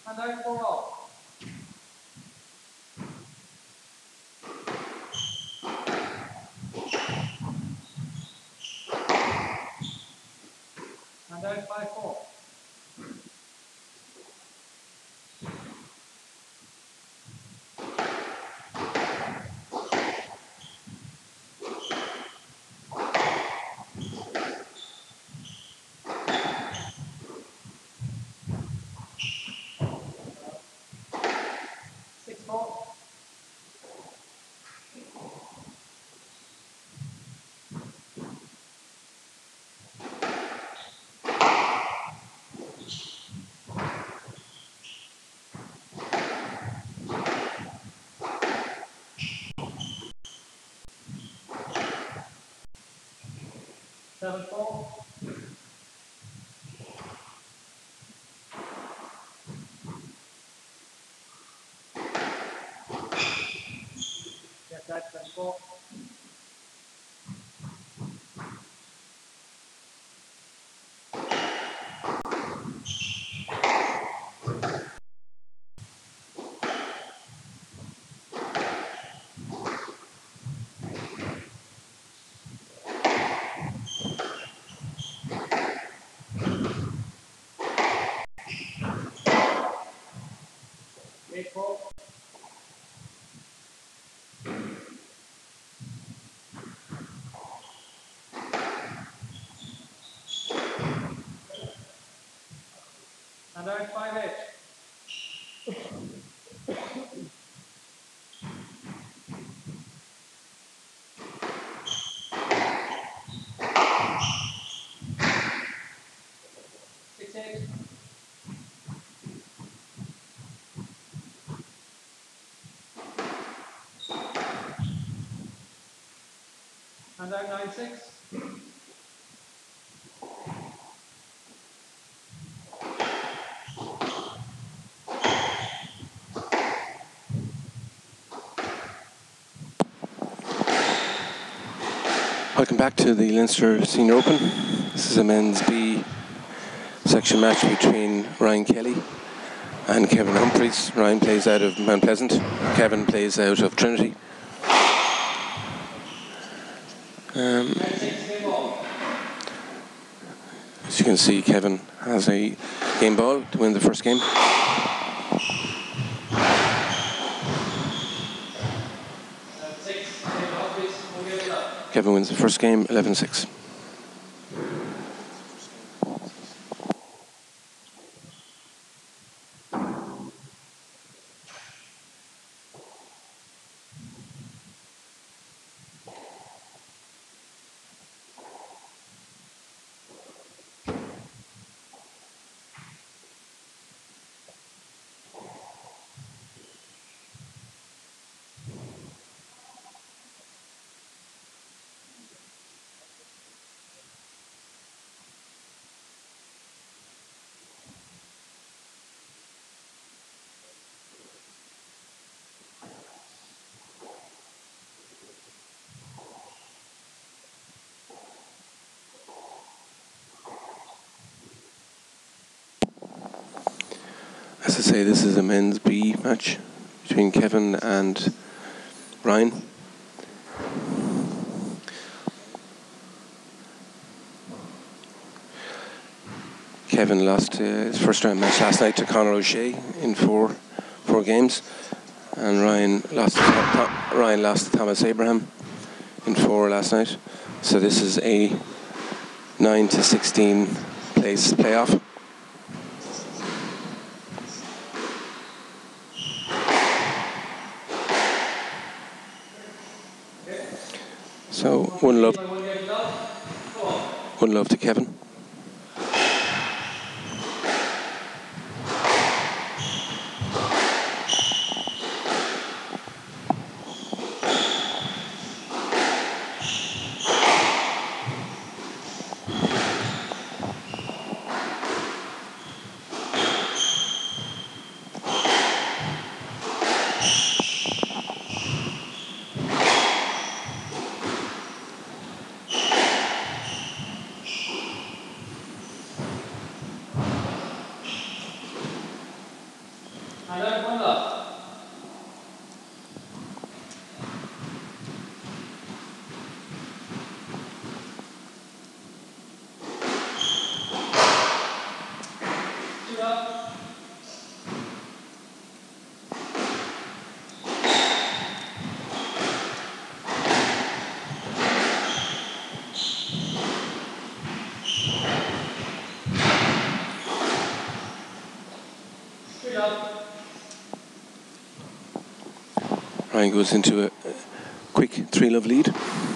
And out for all. And out 5-4. Seven, 4. Yes, that's 7-4. And out 5-8. And out 9-6. Welcome back to the Leinster Senior Open. This is a men's B section match between Ryan Kelly and Kevin Humphreys. Ryan plays out of Mount Pleasant. Kevin plays out of Trinity. As you can see, Kevin has a game ball to win the first game. Kevin wins the first game, 11-6. As I say, this is a men's B match between Kevin and Ryan. Kevin lost his first round match last night to Conor O'Shea in four games, and Ryan lost to Thomas Abraham in 4 last night. So this is a 9-16 place playoff. So one love to Kevin. And out one love. Two up. Three up. Ryan goes into a quick 3-love lead.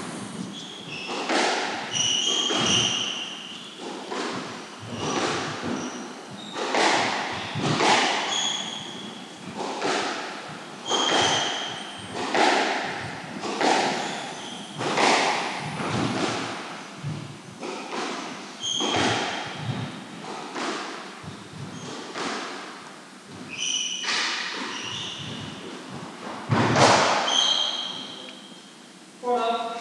Four up.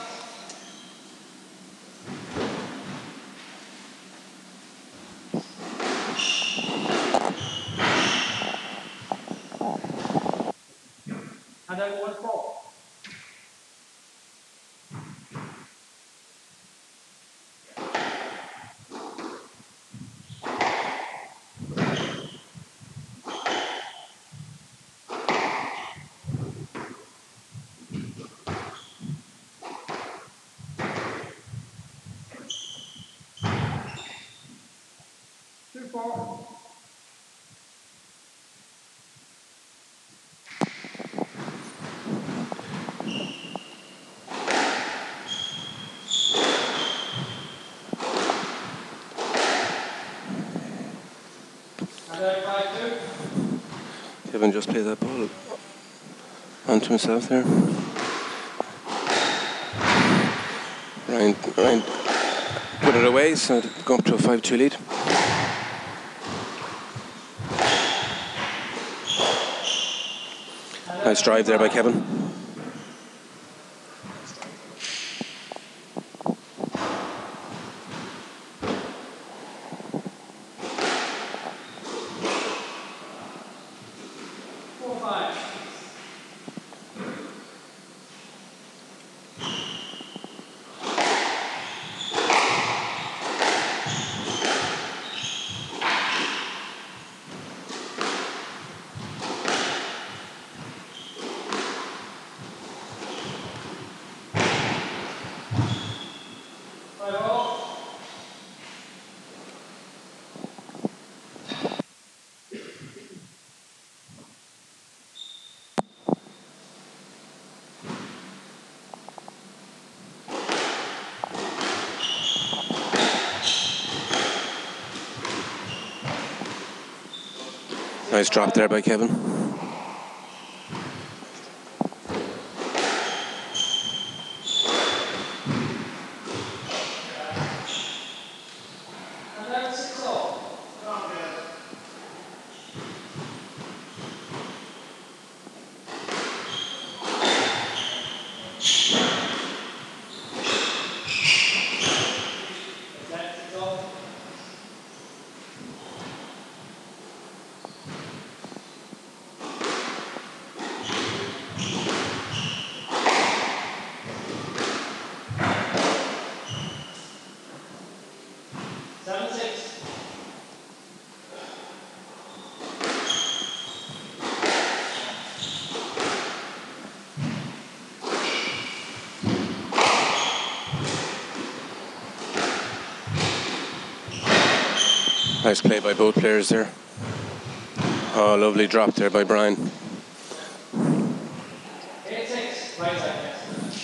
And out one four. Two four. And out 5-2. Kevin just played that ball onto himself there. Ryan put it away, so go up to a 5-2 lead. Nice drive there by Kevin. Four five. Five all. Nice drop there by Kevin. And out 6 all. That's 6 all. Seven six. Nice play by both players there. Oh, lovely drop there by Brian. 8-6. Right side, yes.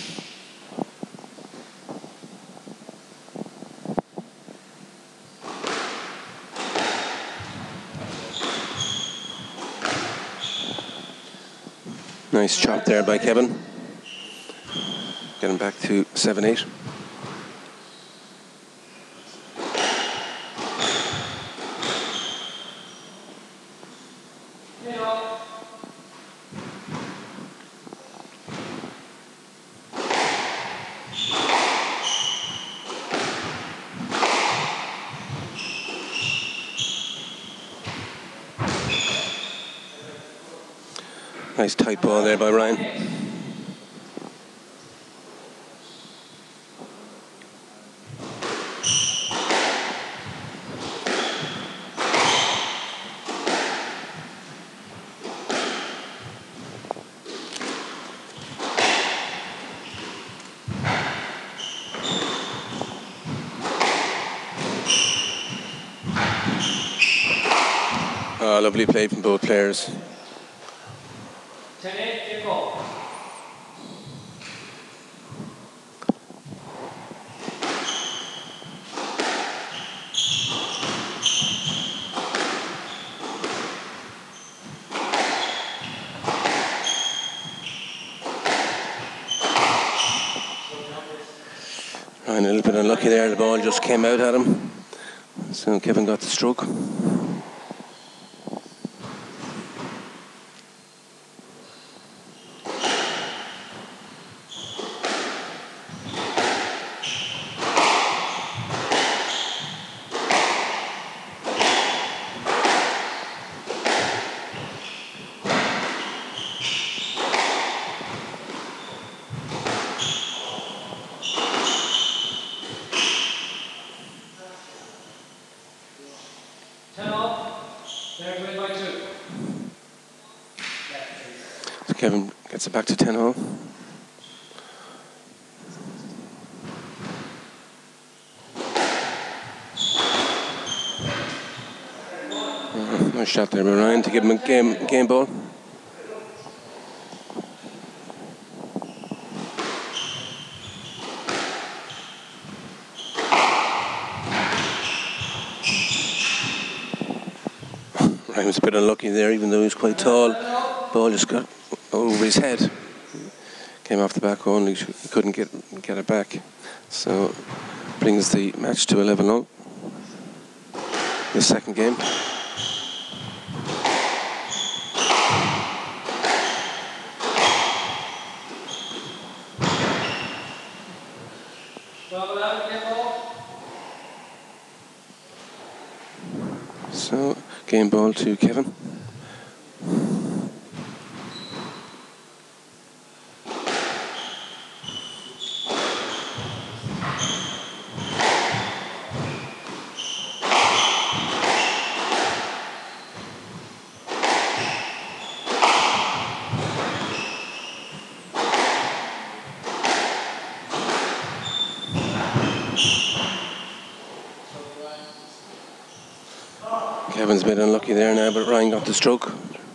Nice chop there by Kevin. Getting back to 7-8. Eight all. Nice tight ball there by Ryan. Lovely play from both players. 10-8, game ball. Ryan a little bit unlucky there, the ball just came out at him. So Kevin got the stroke. Kevin gets it back to 10-all. Nice shot there by Ryan to give him a game ball. Ryan was a bit unlucky there, even though he was quite tall. Ball just got over his head. Came off the back only, he couldn't get it back. So brings the match to 11-all. The second game. So game ball to Kevin. Kevin's a bit unlucky there now, but Ryan got the stroke.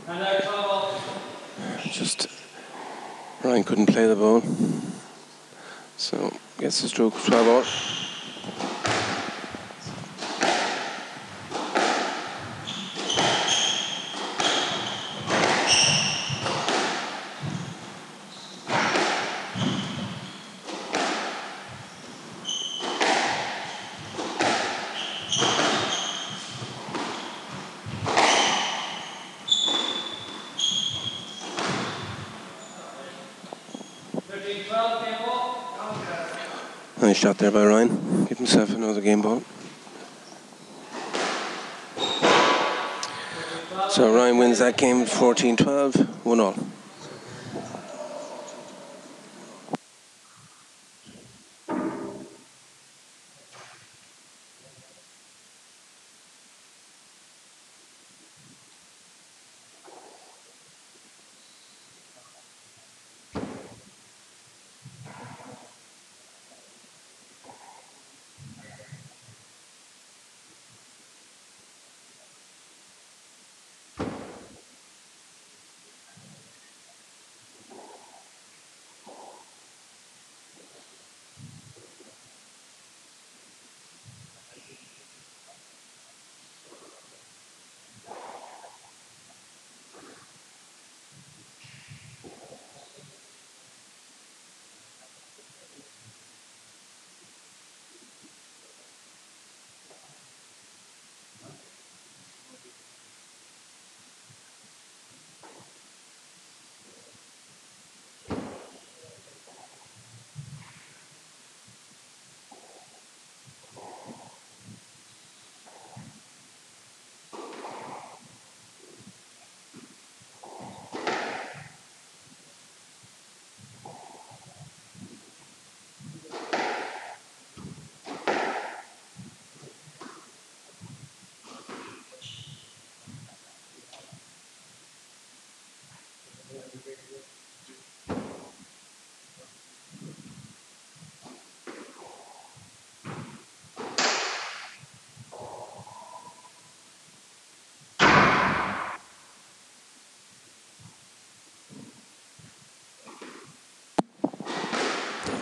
Just Ryan couldn't play the ball, so gets the stroke. 12-all. Nice shot there by Ryan. Give himself another game ball. So Ryan wins that game 14-12, 1-all.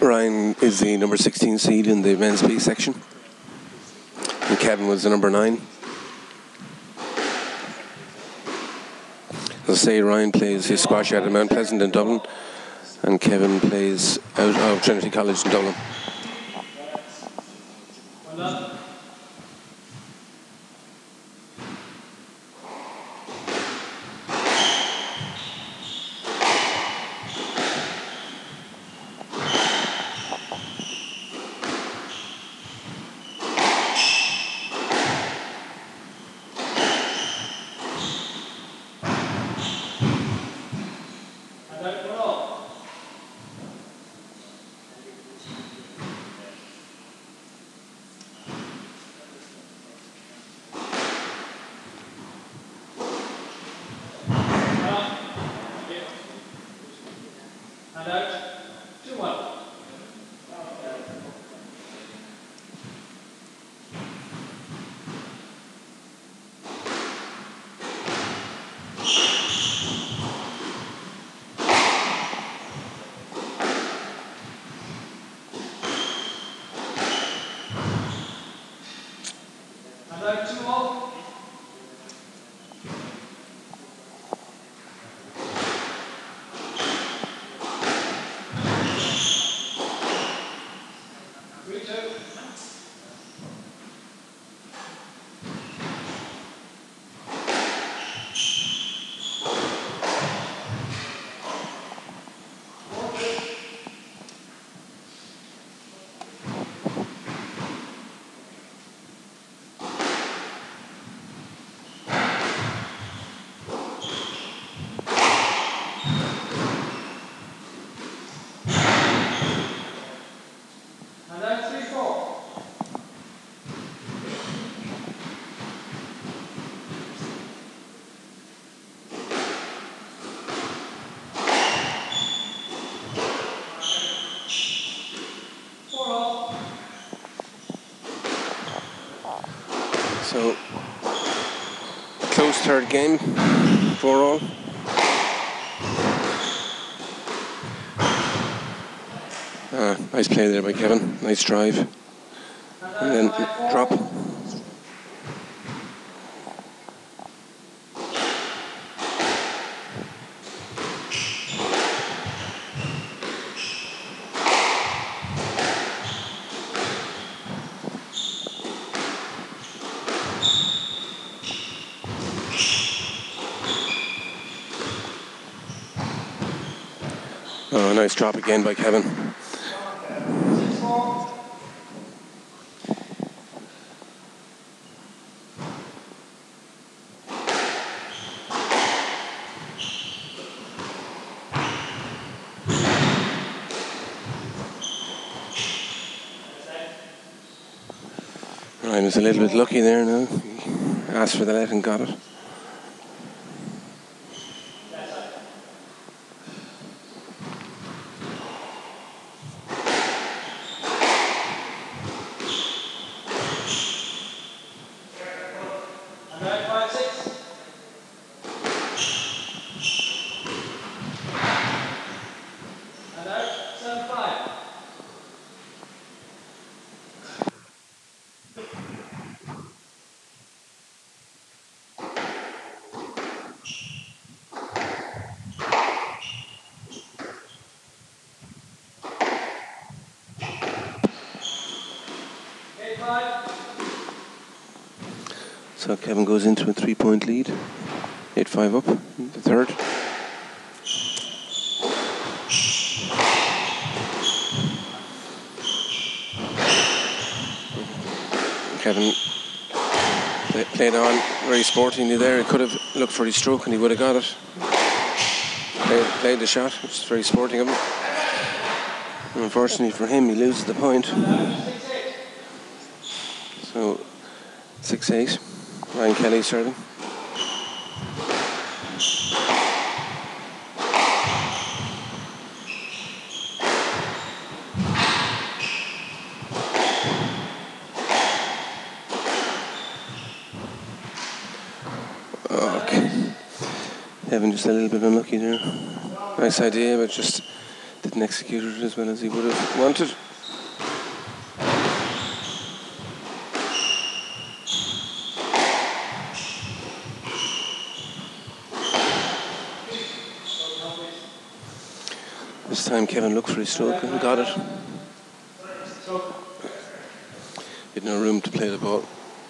Ryan is the number 16 seed in the men's B section, and Kevin was the number 9. As I say, Ryan plays his squash out of Mount Pleasant in Dublin, and Kevin plays out of Trinity College in Dublin. So, close third game, 4-all. Nice play there by Kevin, nice drive. And then drop. Oh, nice drop again by Kevin. Ryan was a little bit lucky there now. He asked for the let and got it. So Kevin goes into a 3-point lead, 8-5 up in the third. Kevin played on very sportingly there. He could have looked for his stroke and he would have got it. Played the shot, which is very sporting of him. And unfortunately for him, he loses the point. So 6-8. Ryan Kelly serving. Okay. Kevin just a little bit unlucky there. Nice idea, but just Didn't execute it as well as he would have wanted. This time Kevin looked for his stroke and got it. He had no room to play the ball.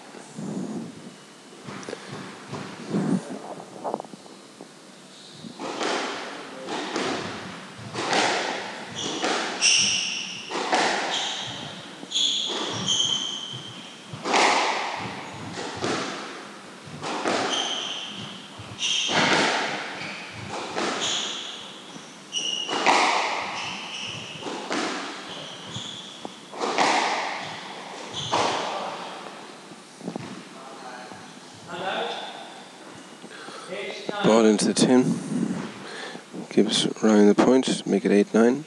Ball into the tin. Gives Ryan the point. Make it 8-9.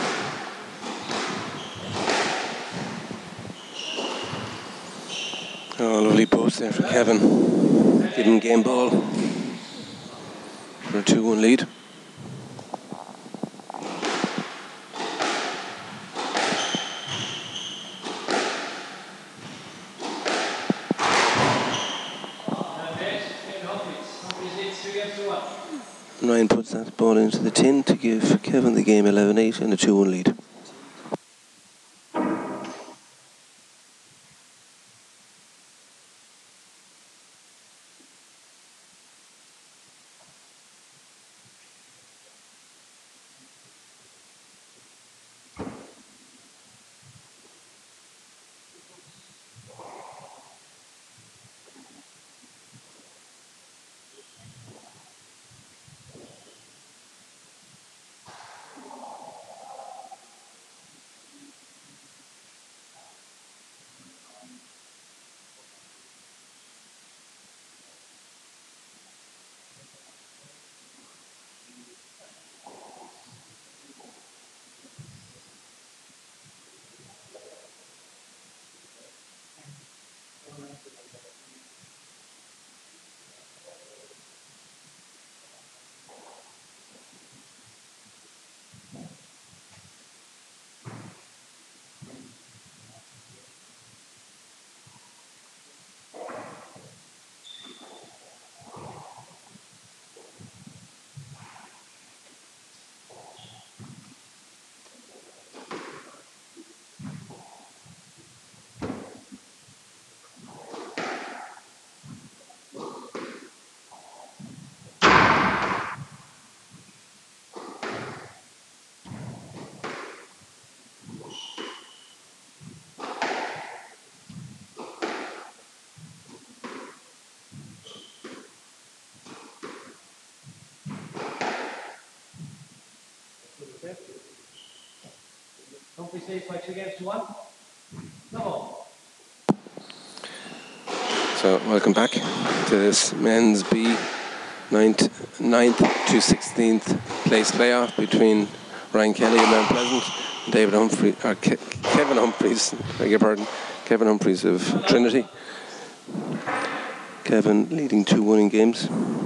Oh, lovely post there for Kevin. Give him game ball for a 2-1 lead. Ryan puts that ball into the tin to give Kevin the game 11-8 and a 2-1 lead. Humphrey stays by 2-1. No. So welcome back to this men's B 9th to 16th place playoff between Ryan Kelly of Mount Pleasant and Kevin Humphreys, beg your pardon, Kevin Humphreys of Trinity. Kevin leading 2-1 in games.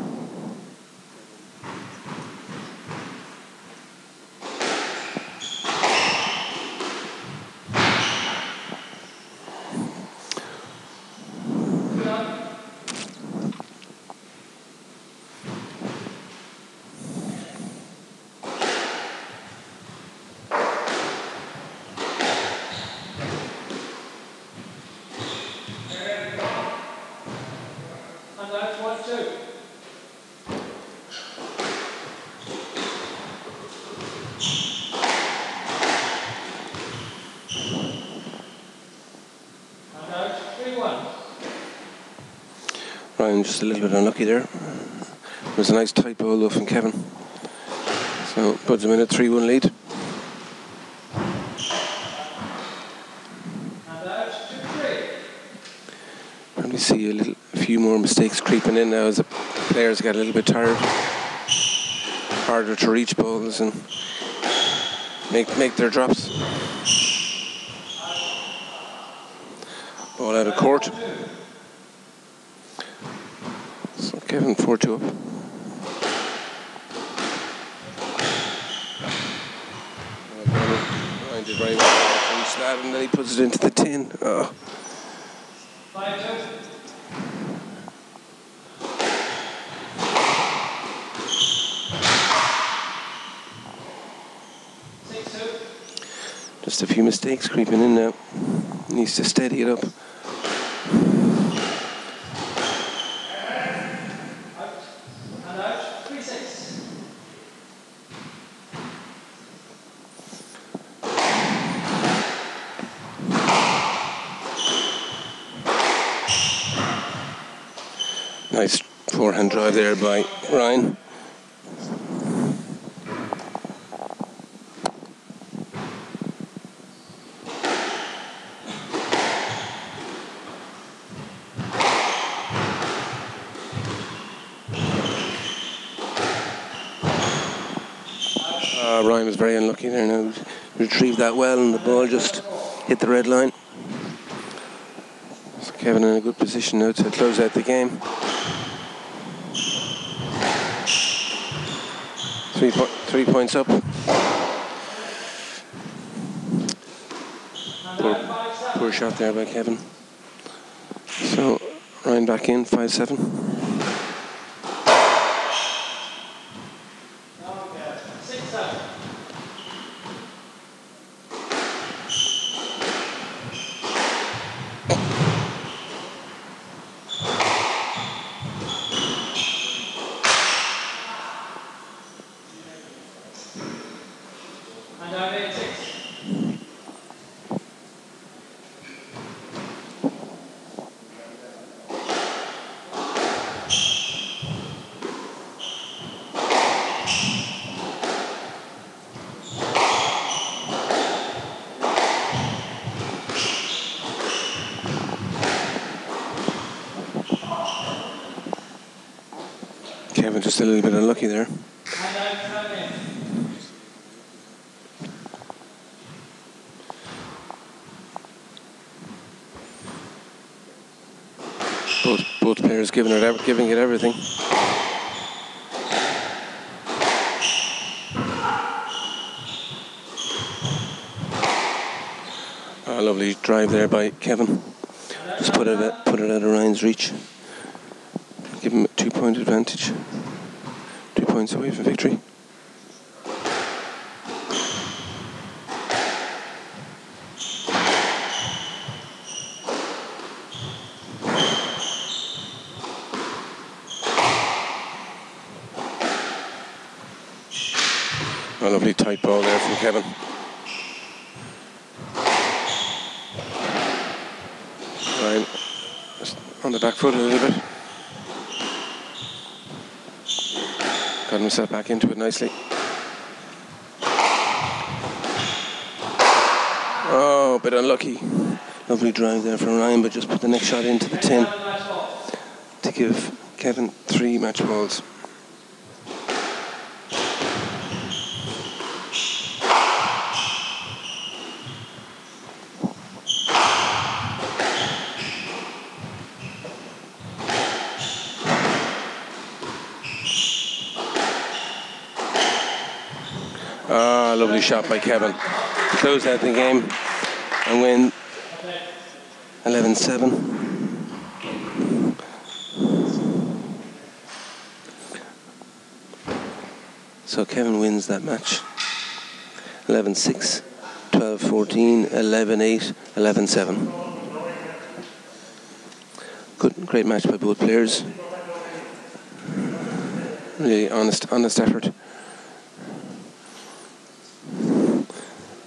Ryan just a little bit unlucky there. It was a nice tight ball though from Kevin. So puts him in a 3-1 lead. Probably see a few more mistakes creeping in now as the players get a little bit tired. Harder to reach balls and make their drops. Ball out of court. So Kevin 4-2 up. Ryan did very well from the slab, and then he puts it into the tin. Oh. 5-2. 6-2. Just a few mistakes creeping in now. Needs to steady it up. And out. 3-6. Nice forehand drive there by Ryan. Ryan was very unlucky there now. Retrieved that well and the ball just hit the red line. So Kevin in a good position now to close out the game. 3 points up. Poor shot there by Kevin. So Ryan back in, 5-7. 6-7. And out 8-6. Kevin just a little bit unlucky there. And out 7. Both players giving it everything. A lovely drive there by Kevin. Just put it out of Ryan's reach. Give him a 2-point advantage. 2 points away from victory. A lovely tight ball there from Kevin. Ryan just on the back foot a little bit. Got himself back into it nicely. Oh, a bit unlucky. Lovely drive there from Ryan, but just put the next shot into the tin to give Kevin 3 match balls. Lovely shot by Kevin to close out the game and win 11-7. So Kevin wins that match 11-6, 12-14, 11-8, 11-7. Great match by both players. Really honest effort.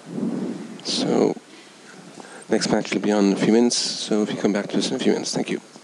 So next match will be on in a few minutes, so if you come back to us in a few minutes, thank you.